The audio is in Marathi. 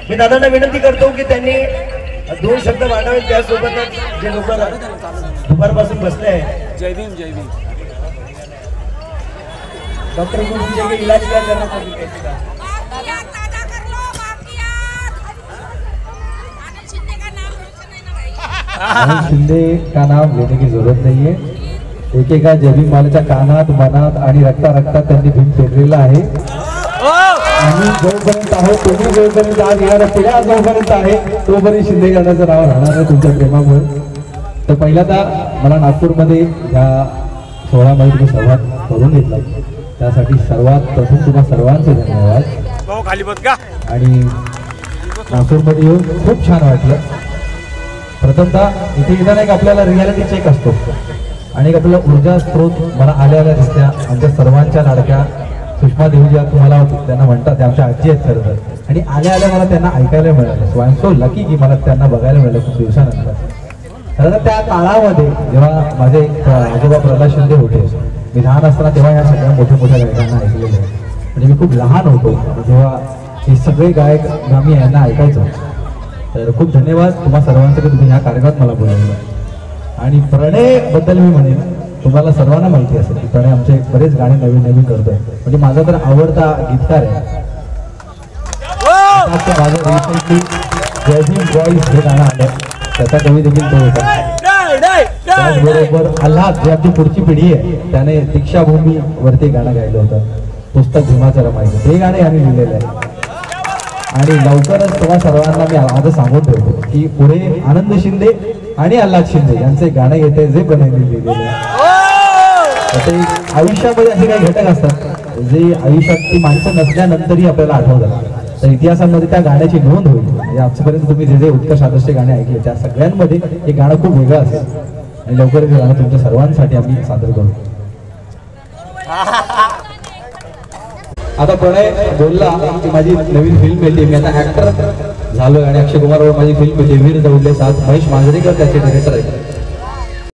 मी दादांना विनंती करतो की त्यांनी 2 शब्द मांडावेत, त्यासोबतच जे लोक दुपारपासून बसले आहेत. जय भीम जय भीम. डॉक्टर गुरुजी के इलाज क्या करना चाहिए इसका? शिंदे का नाम लेने की जरूरत नहीं है. एकेका जय भीम मालेच्या कानात मनात आणि रक्तात त्यांनी भीम पेरलेला आहे. आम्ही जोपर्यंत आहोत, तुम्ही जोपर्यंत आज येणाऱ्या पिढ्या जोपर्यंत आहे तोपर्यंत शिंदे गणाचं नाव राहणार आहे तुमच्या प्रेमामुळे. तर पहिल्यांदा मला नागपूरमध्ये ह्या सोहळ्यामध्ये तुम्ही सहभाग करून घेतला त्यासाठी सर्वात प्रथम तुम्हा सर्वांचे धन्यवाद. आणि नागपूरमध्ये येऊन खूप छान वाटलं. प्रथमतः इथे येताना एक आपल्याला रियालिटी चेक असतो आणि एक आपल्याला ऊर्जा स्त्रोत मला आल्या दिसत्या. आमच्या सर्वांच्या लाडक्या सुषमा देवी ज्या तुम्हाला त्यांना म्हणतात त्या आमच्या आजी आहेत खरं तर. आणि आल्या मला त्यांना ऐकायला मिळालं. So I am so lucky की मला त्यांना बघायला मिळालं खूप दिवसानंतर. खरं तर त्या काळामध्ये जेव्हा माझे आजोबा प्रल्हाद शिंदे होते, मी लहान असताना तेव्हा ह्या सगळ्या मोठ्या गायकांना ऐकलेलं आहे. म्हणजे मी खूप लहान होतो जेव्हा हे सगळे गायक आम्ही यांना ऐकायचो. तर खूप धन्यवाद तुम्हा सर्वांचं की तुम्ही ह्या कार्यक्रमात मला बोलवलं. आणि प्रणयबद्दल मी म्हणेन, तुम्हाला सर्वांना माहिती असेल की प्रणय आमचे बरेच गाणे नवीन करतोय. म्हणजे माझा तर आवडता गीतकार आहे. माझं रिसेंटली जय भीम बॉईज हे गाणं आलं, त्याचा कवी देखील तो होता. त्याचबरोबर आल्हाद जी आमची पुढची पिढी आहे त्याने दीक्षाभूमीवरती गाणं गायलं होतं, पुस्तक भीमाचं रमायचं. हे गाणे आम्ही लिहिलेलं आहे. आणि लवकरच तुम्हा सर्वांना मी आज सांगून ठेवतो की पुढे आनंद शिंदे आणि आल्हाद शिंदे यांचे गाणं येते जे बनवले लिहिलेले आहे. आयुष्यामध्ये असे काही घटक असतात जे आयुष्यात ती माणसं नसल्यानंतरही आपल्याला आठवतात. तर इतिहासामध्ये त्या गाण्याची नोंद होईल. म्हणजे आजपर्यंत तुम्ही जे उत्कर्ष आदर्श गाणे ऐकले त्या सगळ्यांमध्ये हे गाणं खूप वेगळं असेल आणि लवकरच हे गाणं तुमच्या सर्वांसाठी आम्ही सादर करू. आता प्रणय बोलला की माझी नवीन फिल्म येते, मी आता ऍक्टर झालोय आणि अक्षय कुमार माझी फिल्म येते वीर दौडले साथ. महेश मांजरेकर त्याचे डायरेक्टर आहेत.